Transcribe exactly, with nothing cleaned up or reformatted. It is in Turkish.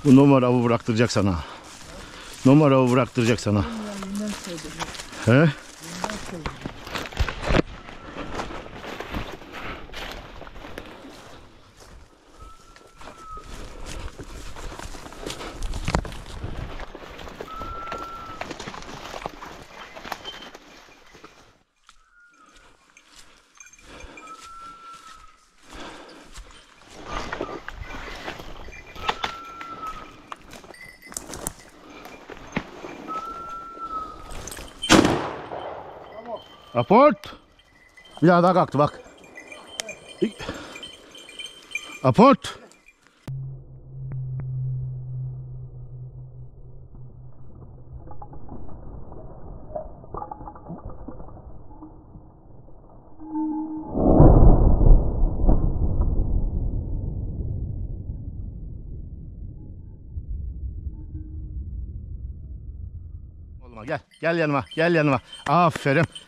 Bu numaramı bıraktıracak sana. Numaramı bıraktıracak sana. He? Aport. Bir tane daha kalktı bak. Aport. Oğlum gel. Gel yanıma. Gel yanıma. Aferin.